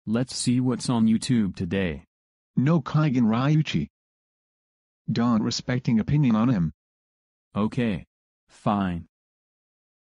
Let's see what's on YouTube today. No Keigen Ryuichi. Don't respecting opinion on him. Okay. Fine.